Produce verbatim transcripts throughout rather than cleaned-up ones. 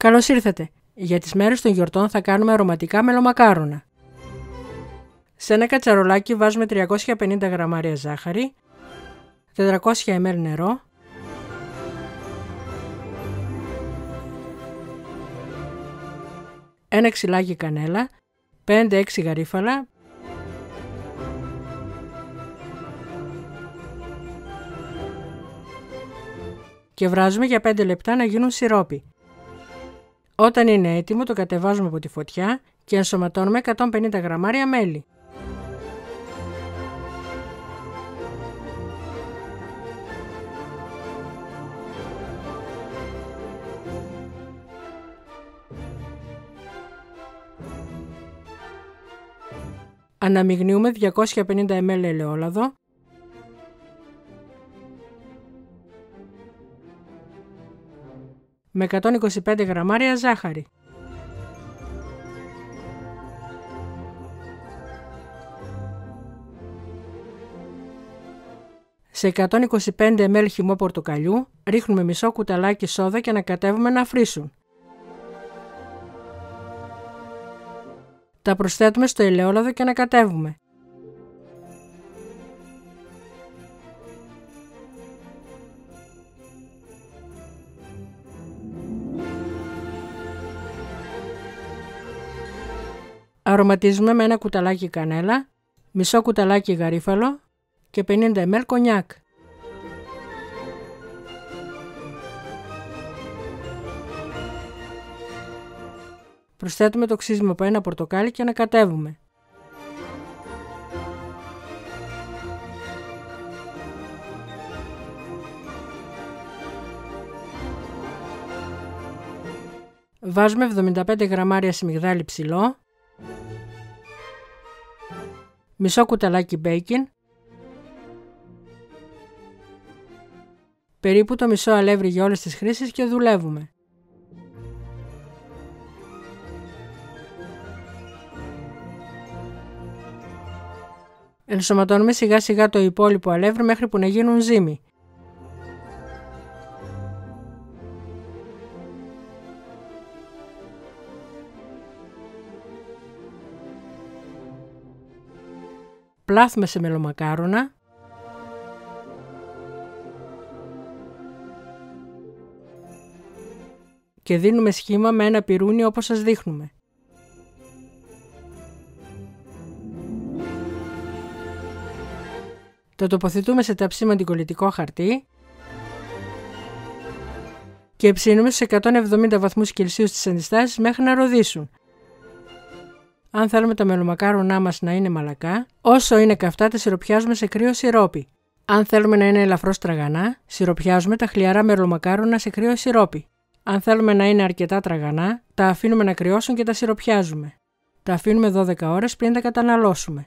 Καλώς ήρθατε! Για τις μέρες των γιορτών θα κάνουμε αρωματικά μελομακάρονα. Σε ένα κατσαρολάκι βάζουμε τριακόσια πενήντα γραμμάρια ζάχαρη, τετρακόσια μιλιλίτρα νερό, ένα ξυλάκι κανέλα, πέντε έξι γαρίφαλα, και βράζουμε για πέντε λεπτά να γίνουν σιρόπι. Όταν είναι έτοιμο το κατεβάζουμε από τη φωτιά και ενσωματώνουμε εκατόν πενήντα γραμμάρια μέλι. Αναμειγνύουμε διακόσια πενήντα μιλιλίτρα ελαιόλαδο, με εκατόν είκοσι πέντε γραμμάρια ζάχαρη. Σε εκατόν είκοσι πέντε μιλιλίτρα χυμό πορτοκαλιού ρίχνουμε μισό κουταλάκι σόδα και ανακατεύουμε να φρίσουν. Τα προσθέτουμε στο ελαιόλαδο και ανακατεύουμε. Αρωματίζουμε με ένα κουταλάκι κανέλα, μισό κουταλάκι γαρίφαλο και πενήντα μιλιλίτρα κονιάκ. Προσθέτουμε το ξύσιμο από ένα πορτοκάλι και ανακατεύουμε. Βάζουμε εβδομήντα πέντε γραμμάρια σμιγδάλι ψηλό, μισό κουταλάκι μπέικιν, περίπου το μισό αλεύρι για όλες τις χρήσεις και δουλεύουμε. Ενσωματώνουμε σιγά σιγά το υπόλοιπο αλεύρι μέχρι που να γίνουν ζύμη. Πλάθουμε σε μελομακάρονα και δίνουμε σχήμα με ένα πιρούνι όπως σας δείχνουμε. Το τοποθετούμε σε ταψί με αντικολλητικό χαρτί και ψήνουμε στους εκατόν εβδομήντα βαθμούς Κελσίου στις αντιστάσεις μέχρι να ροδίσουν. Αν θέλουμε τα μελομακάρονά μας να είναι μαλακά, όσο είναι καυτά τα σιροπιάζουμε σε κρύο σιρόπι. Αν θέλουμε να είναι ελαφρώς τραγανά, σιροπιάζουμε τα χλιαρά μελομακάρονα σε κρύο σιρόπι. Αν θέλουμε να είναι αρκετά τραγανά, τα αφήνουμε να κρυώσουν και τα σιροπιάζουμε. Τα αφήνουμε δώδεκα ώρες πριν τα καταναλώσουμε.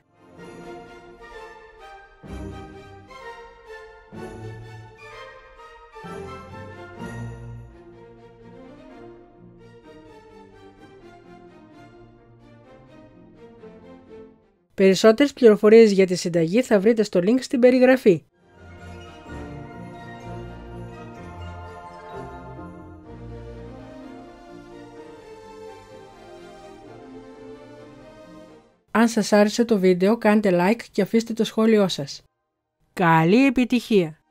Περισσότερες πληροφορίες για τη συνταγή θα βρείτε στο link στην περιγραφή. Αν σας άρεσε το βίντεο κάντε like και αφήστε το σχόλιο σας. Καλή επιτυχία!